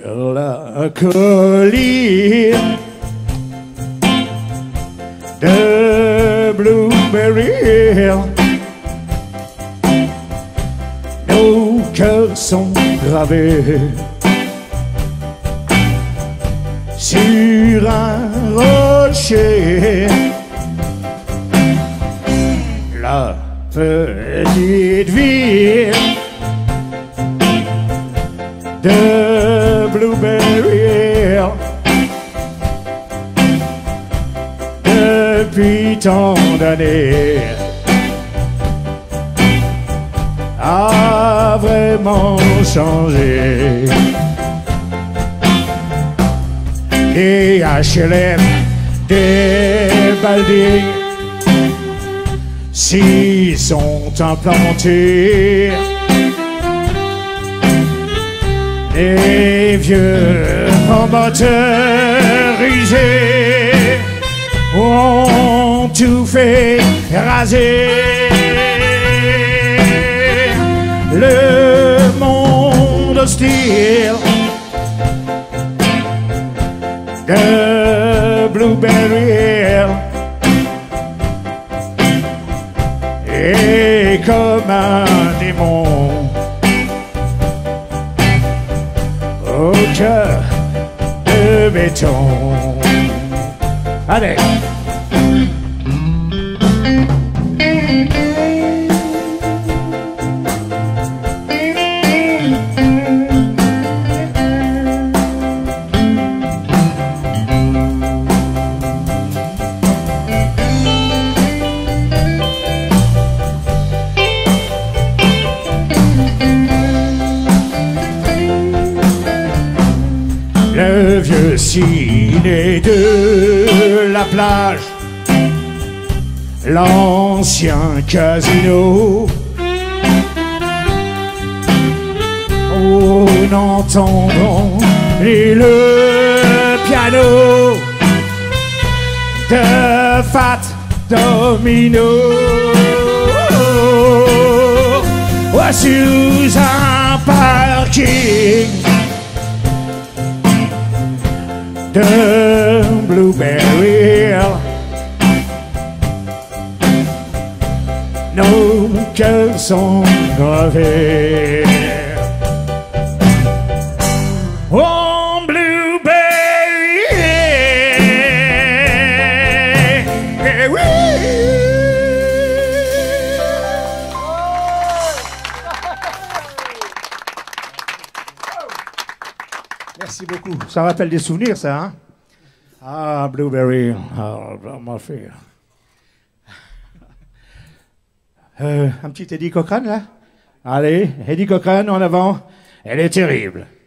la colline de Blueberry Hill, nos cœurs sont gravés sur un rocher. La petite ville de Blueberry Hill, depuis tant d'années, a vraiment changé. Des HLM, des buildings s'y sont implantés. Les vieux promoteurs usés ont tout fait raser. Le monde hostile de Blueberry Hill est comme un démon au cœur de béton. Allez! Le vieux ciné de la plage, l'ancien casino, on entendant le piano de Fat Domino, sous un parking de Blueberry Hill, nos cœurs sont gravés en Blueberry Hill. Eh oui. Merci beaucoup. Ça rappelle des souvenirs, ça, hein? Ah, Blueberry. Ah, ma fille. Un petit Eddie Cochran, là? Allez, Eddie Cochran, en avant. Elle est terrible.